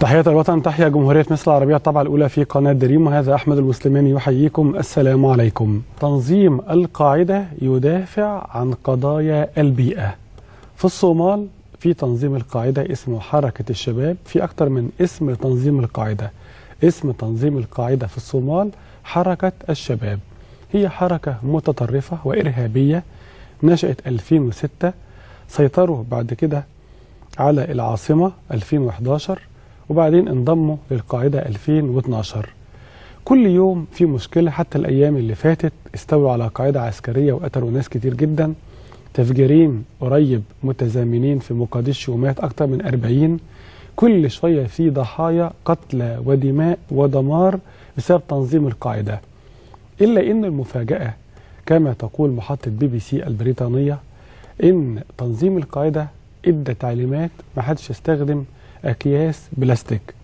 تحية الوطن، تحيا جمهورية مصر العربية الطبعة الأولى في قناة دريم، وهذا أحمد المسلماني يحييكم. السلام عليكم. تنظيم القاعدة يدافع عن قضايا البيئة. في الصومال في تنظيم القاعدة اسمه حركة الشباب، في أكتر من اسم لتنظيم القاعدة. اسم تنظيم القاعدة في الصومال حركة الشباب. هي حركة متطرفة وإرهابية نشأت 2006، سيطروا بعد كده على العاصمة 2011، وبعدين انضموا للقاعدة 2012. كل يوم في مشكلة، حتى الأيام اللي فاتت استولوا على قاعدة عسكرية وقتلوا ناس كتير جدا. تفجيرين قريب متزامنين في مقديشو ومات أكتر من 40. كل شوية في ضحايا، قتلى ودماء ودمار بسبب تنظيم القاعدة. إلا إن المفاجأة كما تقول محطة BBC البريطانية إن تنظيم القاعدة ادى تعليمات محدش يستخدم أكياس بلاستيك،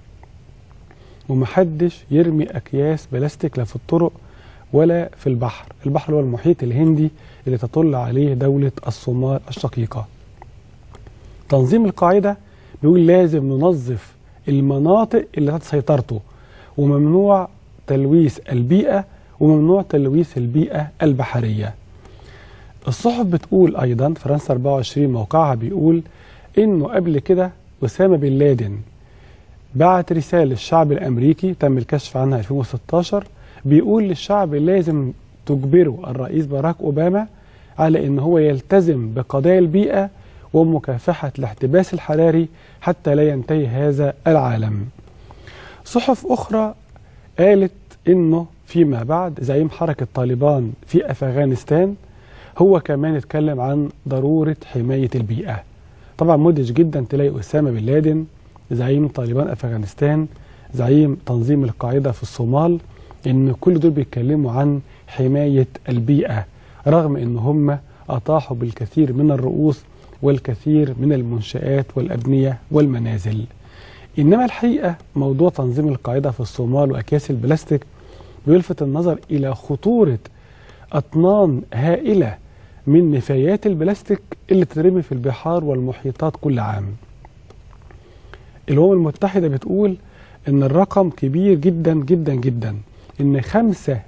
ومحدش يرمي أكياس بلاستيك لا في الطرق ولا في البحر. البحر هو المحيط الهندي اللي تطل عليه دولة الصومال الشقيقة. تنظيم القاعدة بيقول لازم ننظف المناطق اللي تحت سيطرته، وممنوع تلويث البيئة، وممنوع تلويث البيئة البحرية. الصحف بتقول أيضا، فرنسا 24 موقعها بيقول إنه قبل كده أسامة بن لادن بعت رسالة للشعب الأمريكي تم الكشف عنها 2016، بيقول للشعب لازم تجبروا الرئيس باراك أوباما على إن هو يلتزم بقضايا البيئة ومكافحة الاحتباس الحراري حتى لا ينتهي هذا العالم. صحف أخرى قالت إنه فيما بعد زعيم حركة طالبان في أفغانستان هو كمان اتكلم عن ضرورة حماية البيئة. طبعا مدهش جدا تلاقي أسامة بن لادن زعيم طالبان أفغانستان، زعيم تنظيم القاعدة في الصومال، إن كل دول بيتكلموا عن حماية البيئة، رغم إن هم أطاحوا بالكثير من الرؤوس والكثير من المنشآت والأبنية والمنازل. إنما الحقيقة موضوع تنظيم القاعدة في الصومال وأكياس البلاستيك بيلفت النظر إلى خطورة أطنان هائلة من نفايات البلاستيك اللي ترمي في البحار والمحيطات كل عام. الأمم المتحدة بتقول إن الرقم كبير جدا جدا جدا، إن 5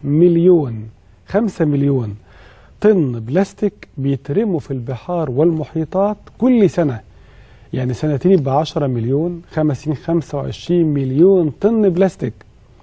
مليون طن بلاستيك بيترموا في البحار والمحيطات كل سنة. يعني سنتين يبقى 10 مليون، 5 سنين 25 مليون طن بلاستيك.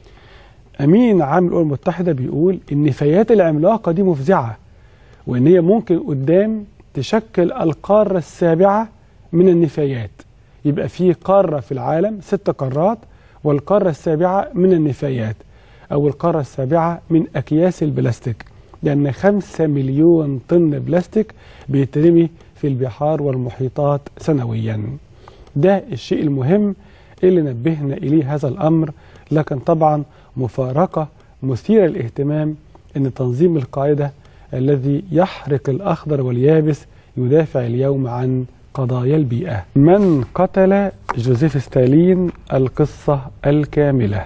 أمين عام الأمم المتحدة بيقول إن النفايات العملاقة دي مفزعة، وإن هي ممكن قدام تشكل القارة السابعة من النفايات. يبقى في قارة في العالم 6 قارات، والقارة السابعة من النفايات، أو القارة السابعة من أكياس البلاستيك، لأن 5 مليون طن بلاستيك بيترمي في البحار والمحيطات سنويا. ده الشيء المهم اللي نبهنا إليه هذا الأمر. لكن طبعا مفارقة مثيرة للاهتمام أن تنظيم القاعدة الذي يحرق الأخضر واليابس يدافع اليوم عن قضايا البيئة. من قتل جوزيف ستالين؟ القصة الكاملة.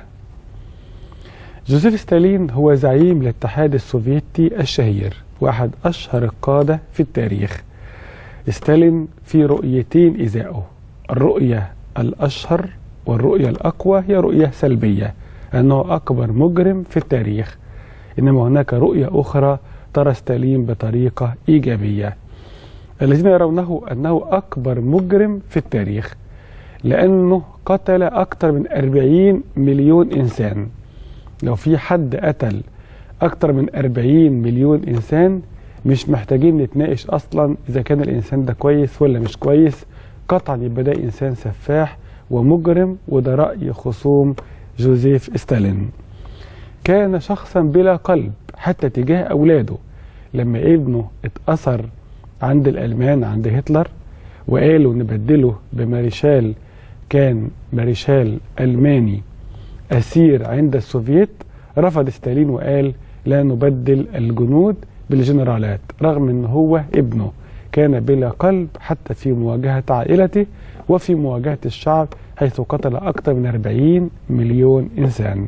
جوزيف ستالين هو زعيم الاتحاد السوفيتي الشهير، واحد أشهر القادة في التاريخ. ستالين في رؤيتين إزاءه، الرؤية الأشهر والرؤية الأقوى هي رؤية سلبية، أنه أكبر مجرم في التاريخ. إنما هناك رؤية أخرى ترى ستالين بطريقة إيجابية. الذين يرونه أنه أكبر مجرم في التاريخ لأنه قتل أكثر من 40 مليون إنسان. لو في حد قتل أكثر من 40 مليون إنسان مش محتاجين نتناقش أصلا إذا كان الإنسان ده كويس ولا مش كويس، قطعا يبقى ده إنسان سفاح ومجرم. وده رأي خصوم جوزيف ستالين. كان شخصا بلا قلب حتى تجاه أولاده. لما ابنه اتأثر عند الألمان عند هتلر وقالوا نبدله بماريشال، كان ماريشال ألماني أسير عند السوفييت، رفض ستالين وقال لا نبدل الجنود بالجنرالات، رغم أنه هو ابنه كان بلا قلب حتى في مواجهة عائلته وفي مواجهة الشعب، حيث قتل أكثر من 40 مليون إنسان.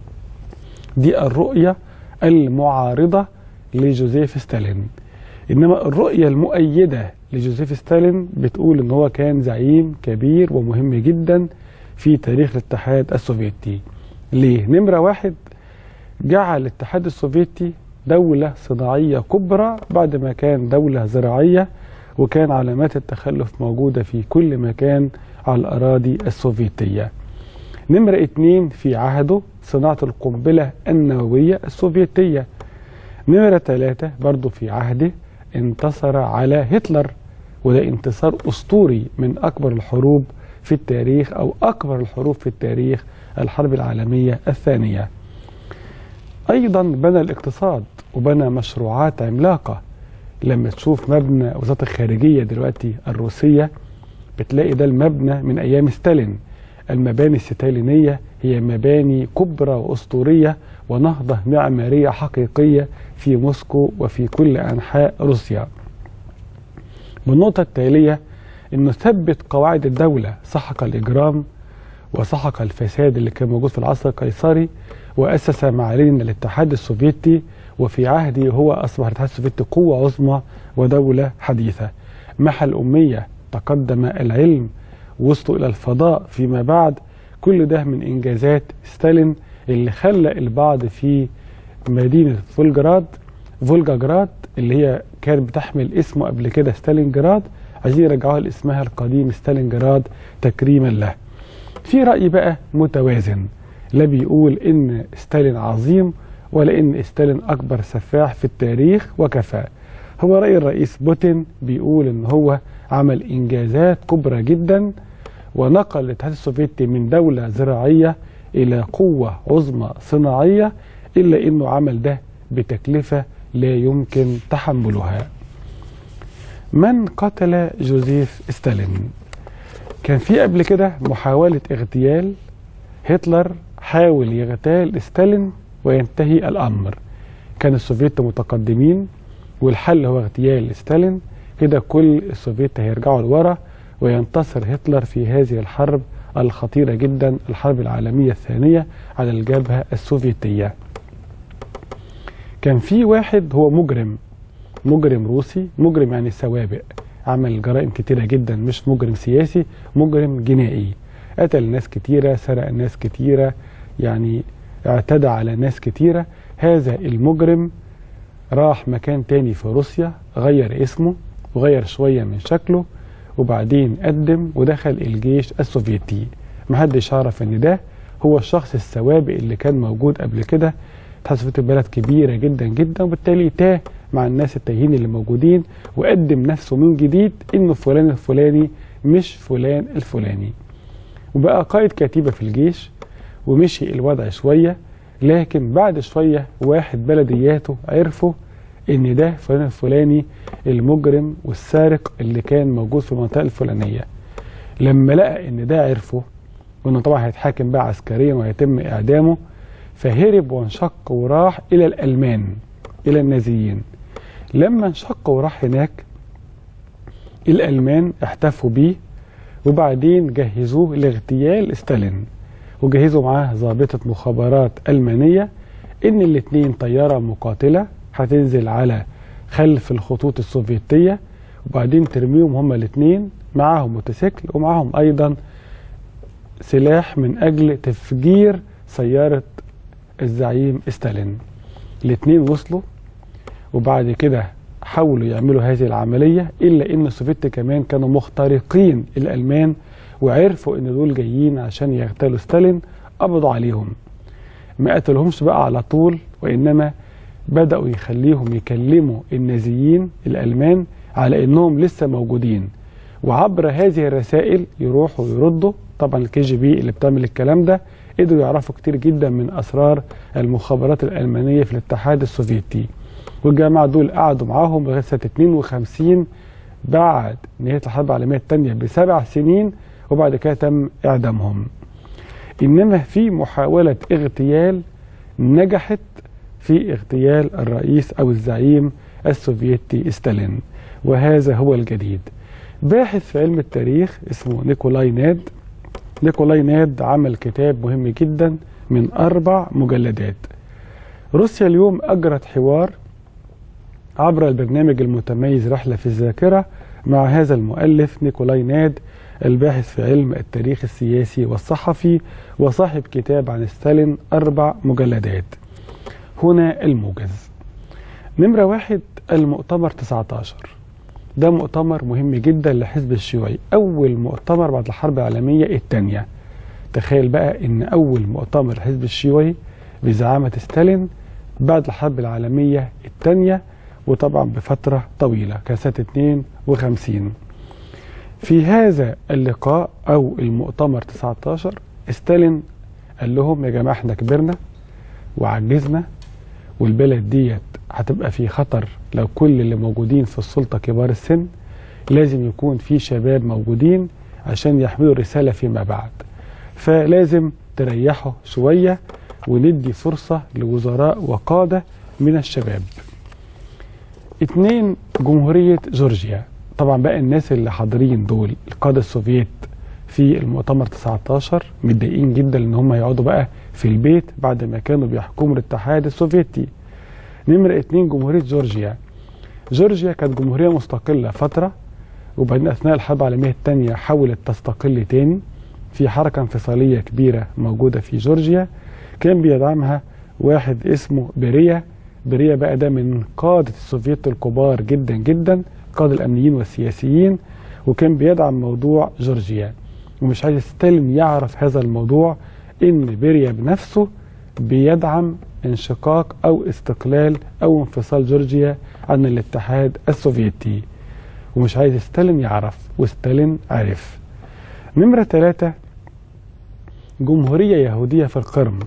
دي الرؤية المعارضة لجوزيف ستالين. إنما الرؤية المؤيدة لجوزيف ستالين بتقول إن هو كان زعيم كبير ومهم جدا في تاريخ الاتحاد السوفيتي. ليه؟ نمرة واحد، جعل الاتحاد السوفيتي دولة صناعية كبرى بعد ما كان دولة زراعية، وكان علامات التخلف موجودة في كل مكان على الأراضي السوفيتية. نمرة اتنين، في عهده صناعة القنبلة النووية السوفيتية. نمرة ثلاثة، برضو في عهده انتصر على هتلر، وده انتصار أسطوري من أكبر الحروب في التاريخ، أو أكبر الحروب في التاريخ، الحرب العالمية الثانية. أيضا بنى الاقتصاد وبنى مشروعات عملاقة. لما تشوف مبنى وزارة الخارجية دلوقتي الروسية بتلاقي ده المبنى من أيام ستالين. المباني الستالينية هي مباني كبرى وأسطورية ونهضة معمارية حقيقية في موسكو وفي كل أنحاء روسيا. والنقطة التالية أنه ثبت قواعد الدولة، سحق الإجرام وسحق الفساد اللي كان موجود في العصر القيصري، وأسس معالين الاتحاد السوفيتي، وفي عهده هو أصبح الاتحاد السوفيتي قوة عظمى ودولة حديثة. محى الأمية، تقدم العلم، وصلوا إلى الفضاء فيما بعد. كل ده من إنجازات ستالين اللي خلى البعض في مدينة فولجاجراد اللي هي كانت بتحمل اسمه قبل كده ستالينجراد، عايزين يرجعوها لاسمها القديم ستالينجراد تكريما له. في رأي بقى متوازن، لا بيقول إن ستالين عظيم ولا إن ستالين أكبر سفاح في التاريخ وكفى. هو رأي الرئيس بوتين بيقول إن هو عمل إنجازات كبرى جدا، ونقل الاتحاد السوفيتي من دولة زراعية إلى قوة عظمى صناعية، إلا إنه عمل ده بتكلفة لا يمكن تحملها. من قتل جوزيف ستالين؟ كان في قبل كده محاولة اغتيال. هتلر حاول يغتال ستالين وينتهي الأمر. كان السوفيت متقدمين والحل هو اغتيال ستالين، كده كل السوفيت هيرجعوا لورا وينتصر هتلر في هذه الحرب الخطيرة جدا، الحرب العالمية الثانية على الجبهة السوفيتية. كان في واحد هو مجرم روسي، مجرم يعني سوابق، عمل جرائم كتيرة جدا، مش مجرم سياسي، مجرم جنائي، قتل ناس كتيرة، سرق ناس كتيرة، يعني اعتدى على ناس كتيرة. هذا المجرم راح مكان تاني في روسيا، غير اسمه وغير شوية من شكله، وبعدين قدم ودخل الجيش السوفيتي. محدش عرف ان ده هو الشخص السوابق اللي كان موجود قبل كده. الاتحاد السوفيتي بلد كبيرة جدا جدا، وبالتالي تاه مع الناس التايهين اللي موجودين، وقدم نفسه من جديد انه فلان الفلاني مش فلان الفلاني، وبقى قائد كتيبة في الجيش. ومشي الوضع شوية، لكن بعد شوية واحد بلدياته عرفوا ان ده فلان الفلاني المجرم والسارق اللي كان موجود في المنطقة الفلانية. لما لقى ان ده عرفه، وانه طبعا هيتحاكم بقى عسكريا وهيتم اعدامه، فهرب وانشق وراح الى الالمان، الى النازيين. لما انشق وراح هناك، الالمان احتفوا بيه، وبعدين جهزوه لاغتيال ستالين، وجهزوا معاه ضابطة مخابرات ألمانية إن الاتنين طيارة مقاتلة هتنزل على خلف الخطوط السوفيتية، وبعدين ترميهم هما الاتنين، معاهم موتوسيكل ومعاهم أيضا سلاح من أجل تفجير سيارة الزعيم ستالين. الاتنين وصلوا، وبعد كده حاولوا يعملوا هذه العملية، إلا إن السوفيت كمان كانوا مخترقين الألمان، وعرفوا إن دول جايين عشان يغتالوا ستالين، قبضوا عليهم. ما قتلهمش بقى على طول، وإنما بدأوا يخليهم يكلموا النازيين الألمان على إنهم لسه موجودين، وعبر هذه الرسائل يروحوا يردوا. طبعا الKGB اللي بتعمل الكلام ده قدروا يعرفوا كتير جدا من أسرار المخابرات الألمانية في الاتحاد السوفيتي. والجماعة دول قعدوا معاهم لغاية سنة 52 بعد نهاية الحرب العالمية الثانية ب7 سنين، وبعد كده تم إعدامهم. إنما في محاولة اغتيال نجحت في اغتيال الرئيس أو الزعيم السوفيتي ستالين، وهذا هو الجديد. باحث في علم التاريخ اسمه نيكولاي ناد عمل كتاب مهم جدا من 4 مجلدات. روسيا اليوم أجرت حوار عبر البرنامج المتميز رحلة في الذاكرة مع هذا المؤلف نيكولاي ناد الباحث في علم التاريخ السياسي والصحفي، وصاحب كتاب عن ستالين 4 مجلدات. هنا الموجز. نمرة 1، المؤتمر 19. ده مؤتمر مهم جدا لحزب الشيوعي، أول مؤتمر بعد الحرب العالمية الثانية. تخيل بقى إن أول مؤتمر الحزب الشيوعي بزعامة ستالين بعد الحرب العالمية الثانية، وطبعا بفترة طويلة، كانت سنة 52. في هذا اللقاء أو المؤتمر 19 ستالين قال لهم يا جماعة احنا كبرنا وعجزنا، والبلد ديت هتبقى في خطر لو كل اللي موجودين في السلطة كبار السن، لازم يكون في شباب موجودين عشان يحملوا رسالة فيما بعد، فلازم تريحوا شوية وندي فرصة لوزراء وقادة من الشباب. 2، جمهورية جورجيا. طبعا بقى الناس اللي حاضرين دول القادة السوفييت في المؤتمر 19 متضايقين جدا ان هم يقعدوا بقى في البيت بعد ما كانوا بيحكموا الاتحاد السوفيتي. نمرة 2، جمهورية جورجيا. جورجيا كانت جمهورية مستقلة فترة، وبعدين أثناء الحرب العالمية الثانية حاولت تستقل تاني. في حركة انفصالية كبيرة موجودة في جورجيا كان بيدعمها واحد اسمه بيريا. بيريا بقى ده من قادة السوفييت الكبار جدا جدا، قادة الأمنيين والسياسيين، وكان بيدعم موضوع جورجيا، ومش عايز ستالين يعرف هذا الموضوع إن بيريا بنفسه بيدعم انشقاق أو استقلال أو انفصال جورجيا عن الاتحاد السوفيتي، ومش عايز ستالين يعرف، وستالين عرف. نمرة 3، جمهورية يهودية في القرم.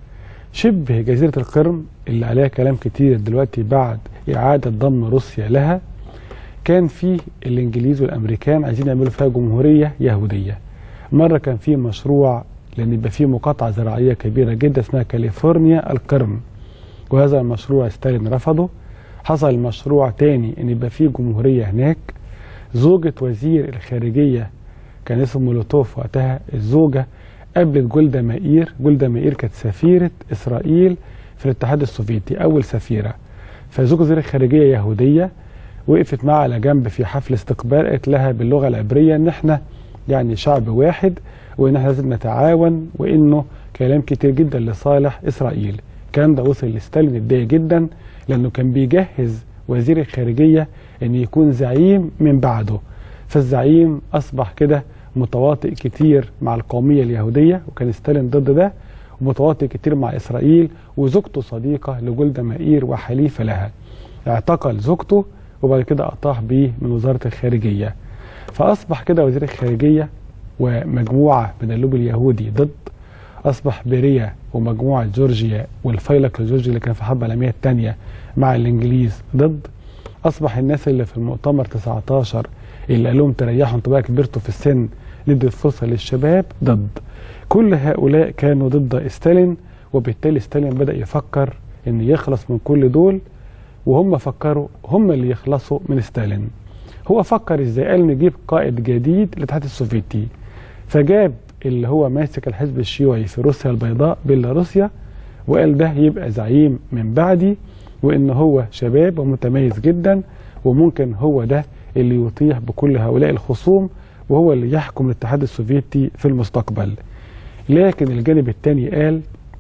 شبه جزيرة القرم اللي عليها كلام كتير دلوقتي بعد إعادة ضم روسيا لها، كان فيه الإنجليز والأمريكان عايزين يعملوا فيها جمهورية يهودية. مرة كان فيه مشروع لأن يبقى فيه مقاطعة زراعية كبيرة جدا اسمها كاليفورنيا القرم، وهذا المشروع ستالين رفضه. حصل مشروع تاني إن يبقى فيه جمهورية هناك. زوجة وزير الخارجية كان اسمه مولوتوف وقتها، الزوجة قابلت جولدا مائير. جولدا مائير كانت سفيرة إسرائيل في الاتحاد السوفيتي، أول سفيرة. فزوجة وزير الخارجية يهودية وقفت معها على جنب في حفل استقبال، قالت لها باللغة العبرية إن احنا يعني شعب واحد، وإن احنا لازم نتعاون، وإنه كلام كتير جدا لصالح إسرائيل. الكلام ده وصل لستالين، اتضايق جدا لأنه كان بيجهز وزير الخارجية إن يكون زعيم من بعده، فالزعيم أصبح كده متواطئ كتير مع القومية اليهودية، وكان ستالين ضد ده، ومتواطئ كتير مع إسرائيل. وزوجته صديقة لجولدا مائير وحليفة لها. اعتقل زوجته وبعد كده أطاح بيه من وزارة الخارجية، فأصبح كده وزير الخارجية ومجموعة من اللوبي اليهودي ضد. أصبح بيريا ومجموعة جورجيا والفيلق لجورجيا اللي كان في الحرب العالمية الثانية مع الإنجليز ضد. أصبح الناس اللي في المؤتمر 19 اللي قال لهم تريحوا انتوا بقى كبرتوا في السن ندي الفرصة للشباب ضد. كل هؤلاء كانوا ضد ستالين، وبالتالي ستالين بدأ يفكر إن يخلص من كل دول، وهم فكروا هم اللي يخلصوا من ستالين. هو فكر ازاي؟ قال نجيب قائد جديد للاتحاد السوفيتي، فجاب اللي هو ماسك الحزب الشيوعي في روسيا البيضاء بيلاروسيا، وقال ده يبقى زعيم من بعدي، وإن هو شباب ومتميز جدا، وممكن هو ده اللي يطيح بكل هؤلاء الخصوم، وهو اللي يحكم الاتحاد السوفيتي في المستقبل. لكن الجانب الثاني قال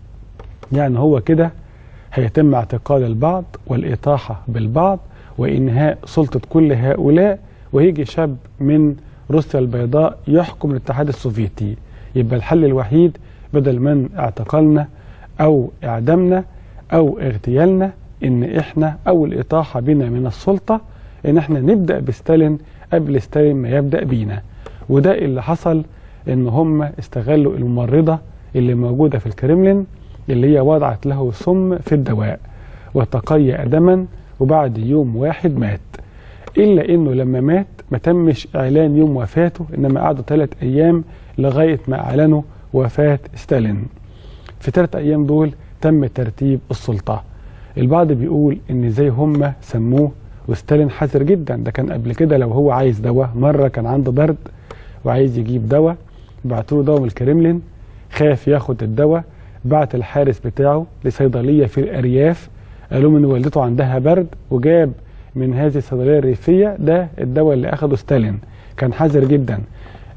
يعني هو كده هيتم اعتقال البعض والإطاحة بالبعض وإنهاء سلطة كل هؤلاء، وهيجي شاب من روسيا البيضاء يحكم الاتحاد السوفيتي. يبقى الحل الوحيد بدل من اعتقالنا أو إعدامنا أو اغتيالنا إن إحنا أو الإطاحة بنا من السلطة، إن إحنا نبدأ بستالين قبل ستالين ما يبدأ بينا. وده اللي حصل، إن هم استغلوا الممرضة اللي موجودة في الكرملين اللي هي وضعت له سم في الدواء وتقيأ دما، وبعد يوم واحد مات. إلا إنه لما مات ما تمش إعلان يوم وفاته، إنما قعدوا 3 أيام لغاية ما أعلنوا وفاة ستالين. في 3 أيام دول تم ترتيب السلطة. البعض بيقول إن زي هم سموه، وستالين حذر جدا. ده كان قبل كده لو هو عايز دواء، مرة كان عنده برد وعايز يجيب دواء، بعتوا له دواء من الكرملين، خاف ياخد الدواء، بعت الحارس بتاعه لصيدلية في الأرياف، قالوا ان والدته عندها برد، وجاب من هذه الصيدلية الريفية ده الدواء اللي أخده ستالين. كان حذر جدا.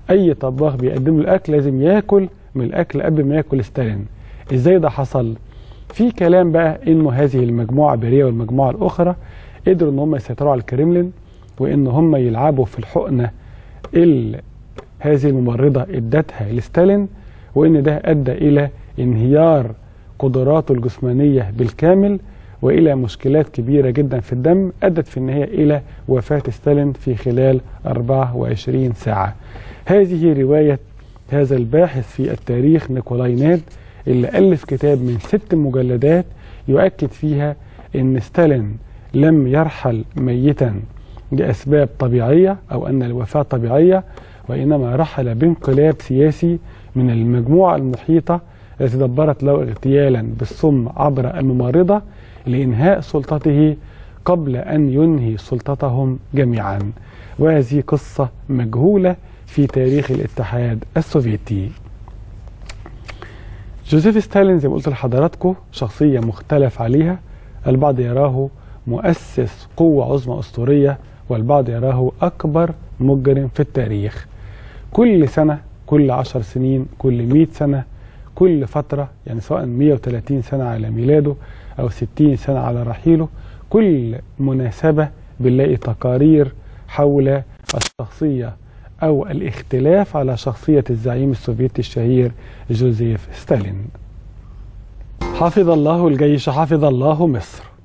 أي طباخ بيقدم له الأكل لازم ياكل من الأكل قبل ما ياكل ستالين. إزاي ده حصل؟ في كلام بقى إنه هذه المجموعة برية والمجموعة الأخرى قدروا إن هم يسيطروا على الكريملين، وإن هم يلعبوا في الحقنة هذه الممرضة ادتها لستالين، وإن ده أدى إلى انهيار قدراته الجسمانية بالكامل وإلى مشكلات كبيرة جدا في الدم أدت في النهاية إلى وفاة ستالين في خلال 24 ساعة. هذه رواية هذا الباحث في التاريخ نيكولاي ناد، اللي ألف كتاب من 6 مجلدات يؤكد فيها أن ستالين لم يرحل ميتا لأسباب طبيعية أو أن الوفاة طبيعية، وإنما رحل بانقلاب سياسي من المجموعة المحيطة التي دبرت له اغتيالا بالسم عبر الممرضة لإنهاء سلطته قبل أن ينهي سلطتهم جميعا. وهذه قصة مجهولة في تاريخ الاتحاد السوفيتي. جوزيف ستالين زي ما قلت لحضراتكم شخصية مختلف عليها، البعض يراه مؤسس قوة عظمى أسطورية، والبعض يراه أكبر مجرم في التاريخ. كل سنة، كل 10 سنين، كل 100 سنة، كل فترة، يعني سواء 130 سنة على ميلاده أو 60 سنة على رحيله، كل مناسبة بنلاقي تقارير حول الشخصية أو الاختلاف على شخصية الزعيم السوفيتي الشهير جوزيف ستالين. حفظ الله الجيش، حفظ الله مصر.